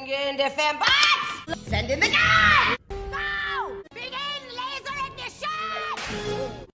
Bring in the fembots! Send in the gun! Go! Begin laser ignition!